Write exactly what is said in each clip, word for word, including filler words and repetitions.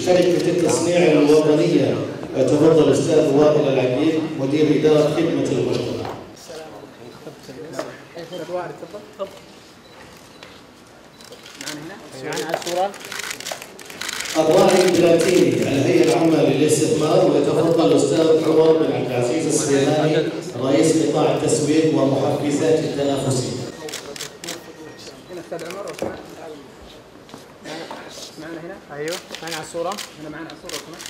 شركة التصنيع الوطنية تفضل الأستاذ وائل العقيل مدير إدارة خدمة المجتمع. الراعي البلاتيني الهيئة العامة للاستثمار ويتفضل الأستاذ عمر بن عبد العزيز السليماني رئيس قطاع التسويق ومحفزات التنافسية. هنا أستاذ عمر معنا هنا؟ أيوه معنا على الصورة. هنا معنا على الصورة كمان.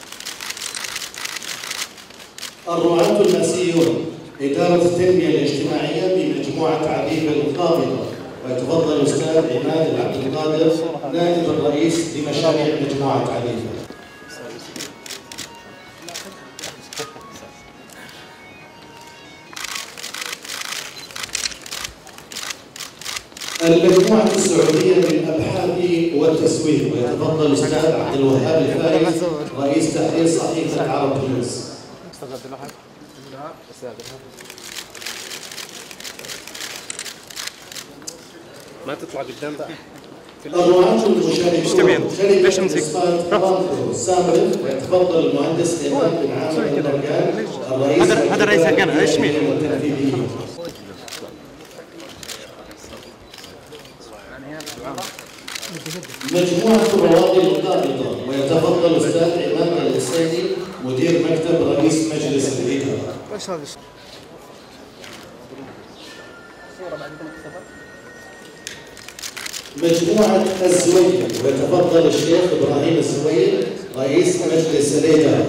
الرعاة الماسيون إدارة التنمية الاجتماعية بمجموعة عديد القابضة ويتفضل الأستاذ عماد عبد القادر نائب الرئيس لمشاريع مجموعة عديد. المجموعة السعودية للأبحاث والتسويق ويتفضل الأستاذ عبد الوهاب الفارس رئيس تحرير صحيفة عرب تونس. ما تطلع قدام بقى. الرعاة المشاركون شركة إسقاط سامرف ويتفضل المهندس إيمان بن عامر الرجال الرئيس هذا رئيس الجامعة ايش مين؟ مجموعة رواد القابضة ويتفضل الأستاذ عماد الحسيني مدير مكتب رئيس مجلس الإدارة. مجموعة الزويل ويتفضل الشيخ إبراهيم الزويل رئيس مجلس الإدارة.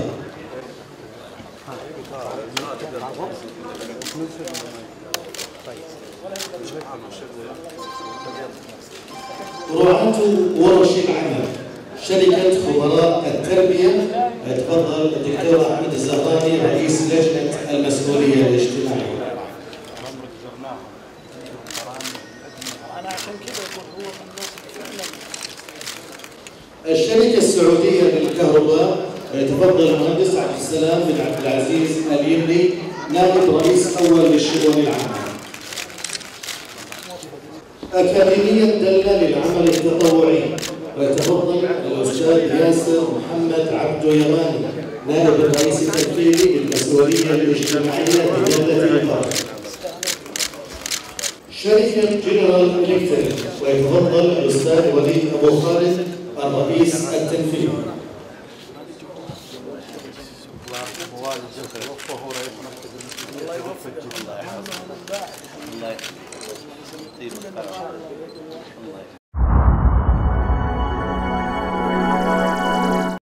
رعاة ورش العمل شركة خبراء التربية يتفضل الدكتور أحمد الزهراني رئيس لجنة المسؤولية الاجتماعية. الشركة السعودية للكهرباء يتفضل المهندس عبد السلام بن عبد العزيز اليمني نائب رئيس أول للشؤون العامة. أكاديمية دلة للعمل التطوعي ويتفضل الأستاذ ياسر محمد عبدو يماني نائب الرئيس التنفيذي للمسؤولية الاجتماعية بدولة الإمارات. شركة جنرال إلكتريك ويتفضل الأستاذ وليد أبو خالد الرئيس التنفيذي. الله يوفقك. الله يحفظك. الله يطيب الخير. الله